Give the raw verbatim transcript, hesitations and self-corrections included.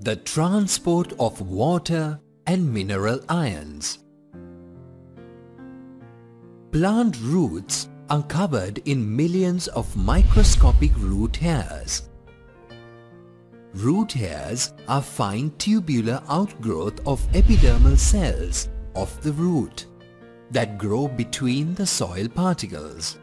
The transport of water and mineral ions. Plant roots are covered in millions of microscopic root hairs. Root hairs are fine tubular outgrowth of epidermal cells of the root that grow between the soil particles.